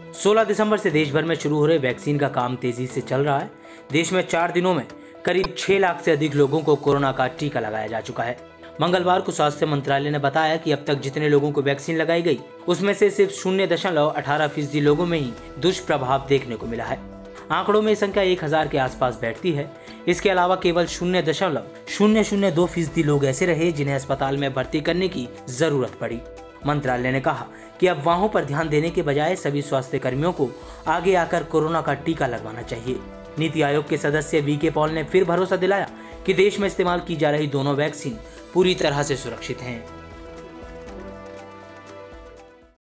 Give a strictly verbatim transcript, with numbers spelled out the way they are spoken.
सोलह दिसंबर से देश भर में शुरू हो रहे वैक्सीन का काम तेजी से चल रहा है। देश में चार दिनों में करीब छह लाख से अधिक लोगों को कोरोना का टीका लगाया जा चुका है। मंगलवार को स्वास्थ्य मंत्रालय ने बताया कि अब तक जितने लोगों को वैक्सीन लगाई गई उसमें से सिर्फ शून्य दशमलव अठारह फीसदी लोगों में ही दुष्प्रभाव देखने को मिला है। आंकड़ों में संख्या एक हजार के आसपास बैठती है। इसके अलावा केवल शून्य दशमलव शून्य शून्य दो फीसदी लोग ऐसे रहे जिन्हें अस्पताल में भर्ती करने की जरूरत पड़ी। मंत्रालय ने कहा कि अफवाहों पर ध्यान देने के बजाय सभी स्वास्थ्य कर्मियों को आगे आकर कोरोना का टीका लगवाना चाहिए। नीति आयोग के सदस्य वी के पॉल ने फिर भरोसा दिलाया कि देश में इस्तेमाल की जा रही दोनों वैक्सीन पूरी तरह से सुरक्षित हैं।